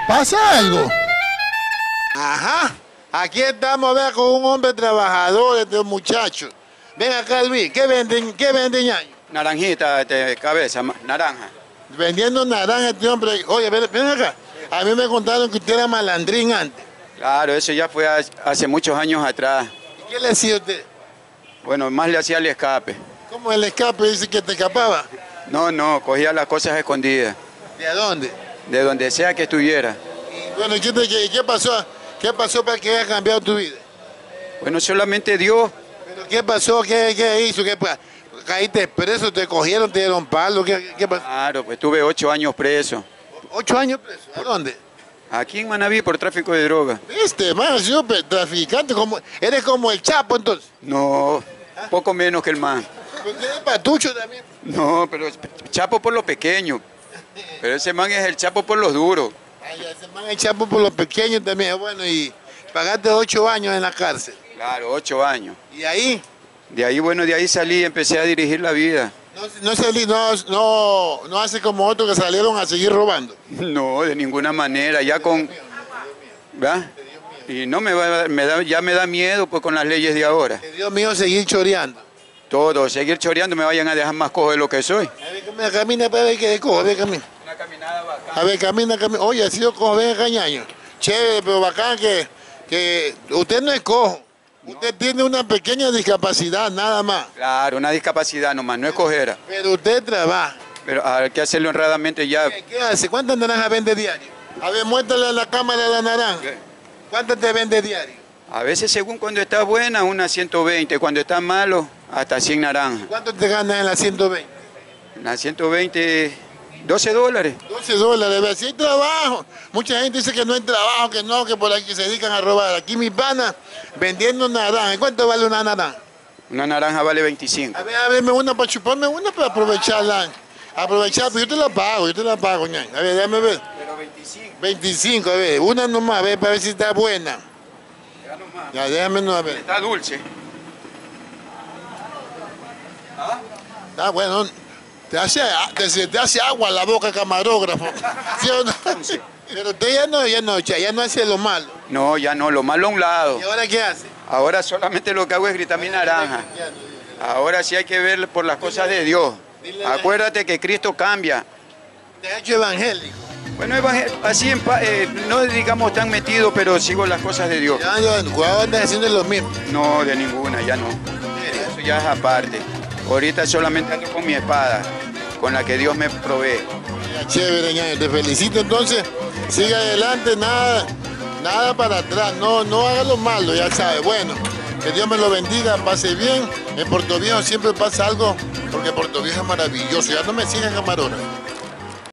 ¿Pasa algo? Ajá. Aquí estamos, vea, con un hombre trabajador, este muchacho. Ven acá, Luis. ¿Qué venden, ñaño? Naranjita de cabeza, naranja. Vendiendo naranja este hombre. Oye, ven acá. A mí me contaron que usted era malandrín antes. Claro, eso ya fue hace muchos años atrás. ¿Y qué le hacía usted? Bueno, más le hacía el escape. ¿Cómo el escape dice que te escapaba? No, cogía las cosas escondidas. ¿De dónde? De donde sea que estuviera. Y bueno, ¿qué pasó? ¿Qué pasó para que haya cambiado tu vida? Bueno, solamente Dios. ¿Pero qué pasó? ¿Qué hizo? ¿Caíste preso? ¿Te cogieron? ¿Te dieron palo? ¿Qué pasó? Claro, pues tuve 8 años preso. 8 años preso. ¿A dónde? Aquí en Manaví por tráfico de droga. Man, yo traficante, eres como el Chapo entonces. No, poco menos que el man. Porque eres patucho también. No, pero Chapo por lo pequeño. Pero ese man es el Chapo por los duros. Ay, ese man es Chapo por los pequeños también. Bueno, y pagaste 8 años en la cárcel. Claro, 8 años. ¿Y ahí? De ahí salí y empecé a dirigir la vida. No hace como otros que salieron a seguir robando. No, de ninguna manera, ya con... ¿verdad? Y no ya me da miedo pues con las leyes de ahora. Dios mío, seguir choreando. Todo, seguir choreando me vayan a dejar más cojo de lo que soy. A ver, camina para ver qué cojo, a ver, camina. Una caminada bacana. A ver, camina. Oye, ha sido cojo, ven acá, ñaño. Chévere, pero bacán que usted no es cojo. Usted tiene una pequeña discapacidad, nada más. Claro, una discapacidad nomás, no es cojera. Pero usted trabaja. Pero hay que hacerlo honradamente ya. ¿Qué hace? ¿Cuántas naranjas vende diario? A ver, muéstrale a la cámara la naranja. ¿Qué? ¿Cuántas te vende diario? A veces según cuando está buena, unas 120. Cuando está malo, hasta 100 naranjas. ¿Cuánto te ganas en la 120? En la 120, $12. $12, ¿ves? Sí hay trabajo. Mucha gente dice que no hay trabajo, que por aquí se dedican a robar. Aquí mi pana vendiendo naranja. ¿Cuánto vale una naranja? Una naranja vale 25. A ver, una para chuparme una para aprovecharla. Aprovechar, pero yo te la pago, ñaño. A ver, déjame ver. Pero 25. 25, a ver, una nomás, a ver, para ver si está buena. Ya nomás. Ya, déjame no, a ver. Está dulce. ¿Ah? Ah, bueno, te hace agua la boca, camarógrafo. ¿Sí o no? Pero usted ya no hace lo malo. No, ya no, lo malo a un lado. ¿Y ahora qué hace? Ahora solamente lo que hago es gritar mi naranja. Ahora sí hay que ver por las cosas de Dios. Acuérdate que Cristo cambia. Te ha hecho evangélico. Bueno, así no digamos tan metido, pero sigo las cosas de Dios. Cuidado, andas haciendo lo mismo. No, de ninguna, ya no. Eso ya es aparte. Ahorita solamente ando con mi espada, con la que Dios me provee. Ya, chévere, ñaño, te felicito entonces. Sigue adelante, nada para atrás, no haga lo malo, ya sabes. Bueno, que Dios me lo bendiga, pase bien. En Puerto Viejo siempre pasa algo, porque Puerto Viejo es maravilloso. Ya no me sigan, camarones.